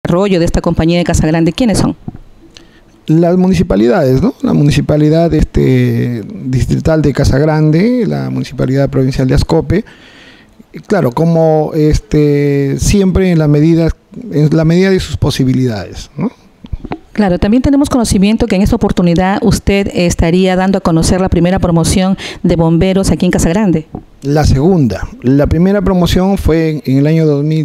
desarrollo de esta compañía de Casa Grande, ¿quiénes son? Las municipalidades, ¿no? La municipalidad distrital de Casa Grande, la municipalidad provincial de Ascope. Claro, como siempre en la medida de sus posibilidades, ¿no? Claro, también tenemos conocimiento que en esta oportunidad usted estaría dando a conocer la primera promoción de bomberos aquí en Casa Grande. La segunda. La primera promoción fue en el año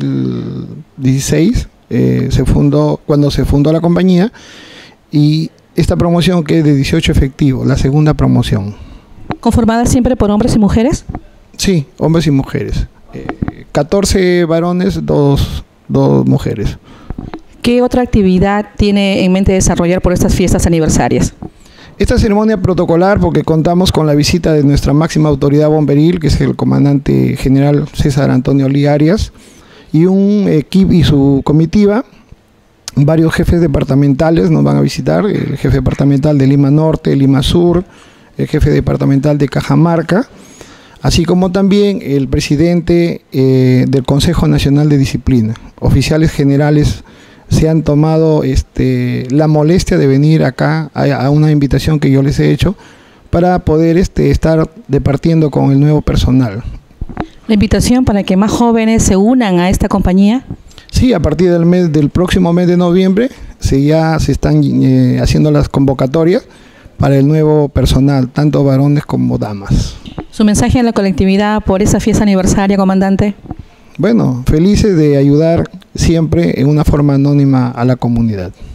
2016, cuando se fundó la compañía, y esta promoción que es de 18 efectivos, la segunda promoción. ¿Conformada siempre por hombres y mujeres? Sí, hombres y mujeres. 14 varones, 2 mujeres. ¿Qué otra actividad tiene en mente desarrollar por estas fiestas aniversarias? Esta ceremonia protocolar, porque contamos con la visita de nuestra máxima autoridad bomberil, que es el comandante general César Antonio Lee Arias, y un equipo y su comitiva. Varios jefes departamentales nos van a visitar, el jefe departamental de Lima Norte, Lima Sur, el jefe departamental de Cajamarca, así como también el presidente del Consejo Nacional de Disciplina. Oficiales generales se han tomado la molestia de venir acá a una invitación que yo les he hecho para poder estar departiendo con el nuevo personal. ¿La invitación para que más jóvenes se unan a esta compañía? Sí, a partir del próximo mes de noviembre ya se están haciendo las convocatorias para el nuevo personal, tanto varones como damas. ¿Su mensaje a la colectividad por esa fiesta aniversaria, comandante? Bueno, felices de ayudar siempre en una forma anónima a la comunidad.